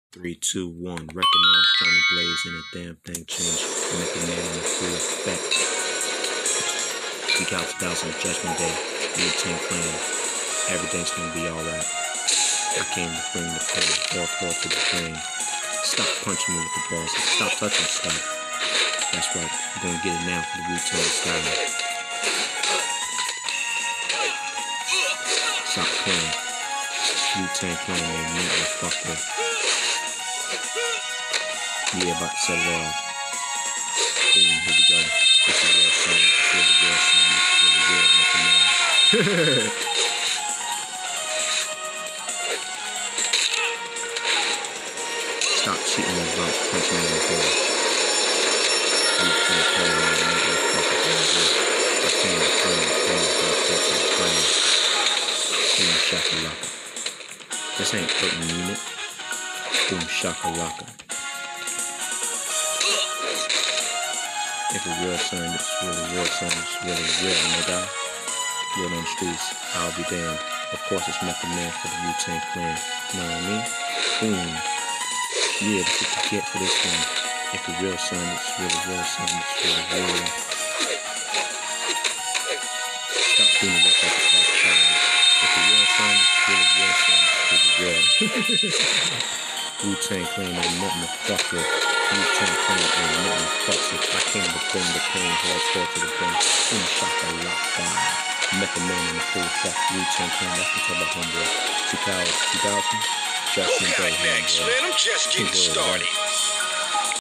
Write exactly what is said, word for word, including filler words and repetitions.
Three, two, one. Recognize Johnny Blaze and a damn thing change. Make a man in full effect. Seek out two thousand Judgment Day. Wu-Tang Clan. Everything's gonna be alright. I came to bring the pain. Hardcore to the brain. Stop punching me with the balls. Stop touching stuff. That's right. We're gonna get it now for the Wu-Tang style. Stop playing. Wu-Tang Clan ain't nothing fucked with. Yeah, about to set it off. Boom, here we go. This is real song. This is real song. This is real man. Stop cheating and about punching me in the face. You can't play me and make me fucking crazy. I can't play the phone. I can't play the phone. Boom, shakalaka. This ain't putting unit. Boom, shakalaka. If a real son, it's really real son, it's really real, nigga. Real on the streets, I'll be damned. Of course, it's Method Man for the Wu-Tang Clan. You know what I mean? Boom. Yeah, that's what you get for this one. If a real son, it's really real son, it's really real. Stop doing the work like a black child. If a real son, it's really real son, it's really real. Wu-Tang Clan ain't nothing to fuck with. Wu-Tang Clan ain't nothing to fuck with. I came to bring the pain, hardcore to the brain. Boom, shakalaka. Method Man in the full effect. Wu-Tang Clan, that's what I'm talking about, homeboy. Two cows, two thousand. Just okay, next, man, I'm just getting started.